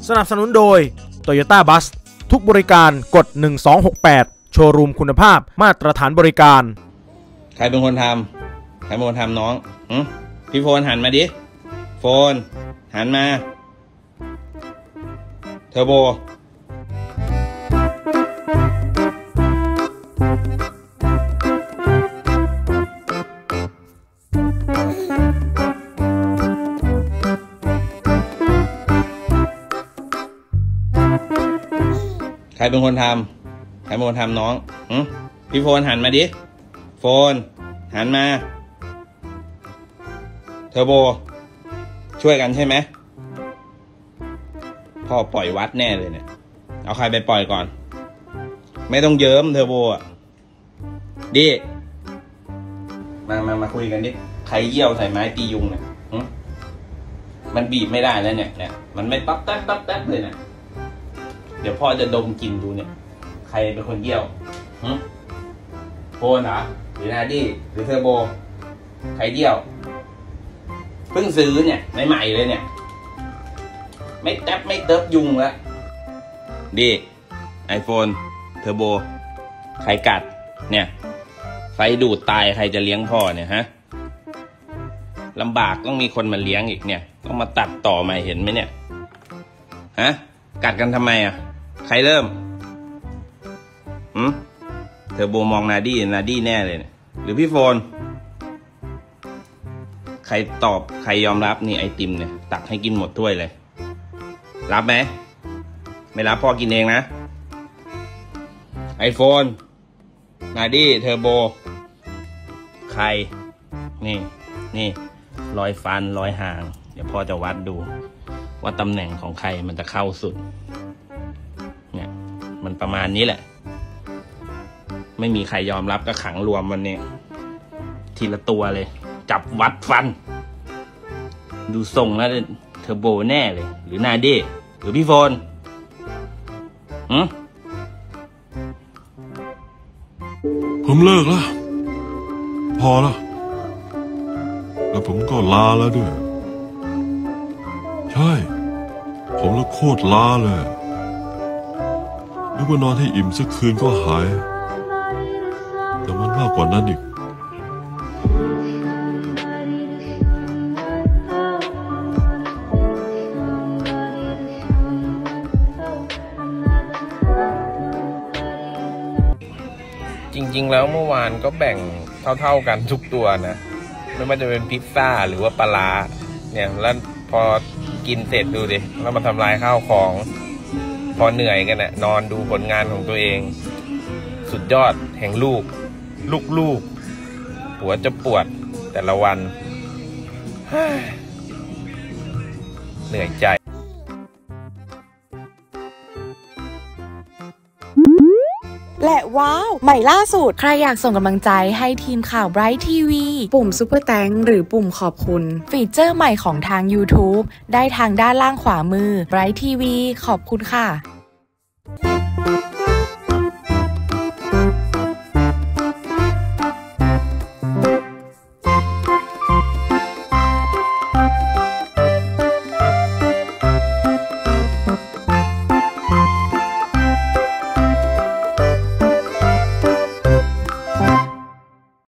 สนับสนุนโดย Toyota Bus ทุกบริการกด1268โชว์รูมคุณภาพมาตรฐานบริการใครเป็นคนทำน้องพี่โฟนหันมาดิโฟนหันมาเทอร์โบใครเป็นคนทำน้องพี่โฟนหันมาดิโฟนหันมาเทอร์โบช่วยกันใช่ไหมพ่อปล่อยวัดแน่เลยเนี่ยเอาใครไปปล่อยก่อนไม่ต้องเยิ้มเทอร์โบอ่ะดิมาคุยกันดิใครเยี่ยวใส่ไม้ตียุงเนี่ยมันบีบไม่ได้แล้วเนี่ยมันไม่ต๊อบแต๊บเลยเนี่ยเดี๋ยวพ่อจะดมกลิ่นดูเนี่ยใครเป็นคนเยี่ยวโฟนเหรอหรือนาดี้หรือเทอร์โบใครเยี่ยวเพิ่งซื้อเนี่ยใหม่ๆเลยเนี่ยไม่แต๊บไม่เติบยุงแล้วดิไอโฟนเทอร์โบใครกัดเนี่ยไฟดูดตายใครจะเลี้ยงพ่อเนี่ยฮะลำบากต้องมีคนมาเลี้ยงอีกเนี่ยต้องมาตัดต่อใหม่เห็นไหมเนี่ยฮะกัดกันทำไมอ่ะใครเริ่มเทอร์โบมองนาดี้แน่เลยเนี่ยหรือพี่โฟนใครตอบใครยอมรับนี่ไอติมเนี่ยตักให้กินหมดถ้วยเลยรับไหมไม่รับพ่อกินเองนะไอโฟนนาดี้เทอร์โบใครนี่รอยฟันรอยห่างเดี๋ยวพ่อจะวัดดูว่าตำแหน่งของใครมันจะเข้าสุดเนี่ยมันประมาณนี้แหละไม่มีใครยอมรับก็ขังรวมวันนี้ทีละตัวเลยจับวัดฟันดูทรงแล้วเทอร์โบแน่เลยหรือนาดี้หรือพี่โฟนผมเลิกแล้วพอแล้วแล้วผมก็ลาแล้วด้วยใช่ผมแล้วโคตรล้าเลยนึกว่านอนให้อิ่มสักคืนก็หายแต่มันมากกว่านั้นอีกจริงๆแล้วเมื่อวานก็แบ่งเท่าๆกันทุกตัวนะไม่ว่าจะเป็นพิซซ่าหรือว่าปลาเนี่ยแล้วพอกินเสร็จดูดิแล้วมาทำลายข้าวของพอเหนื่อยกันนะนอนดูผลงานของตัวเองสุดยอดแห่งลูกหัวจะปวดแต่ละวันเหนื่อยใจและว้าวใหม่ล่าสุดใครอยากส่งกำลังใจให้ทีมข่าว Bright TV ปุ่มซุปเปอร์แตงหรือปุ่มขอบคุณฟีเจอร์ใหม่ของทาง YouTube ได้ทางด้านล่างขวามือ Bright TV ขอบคุณค่ะ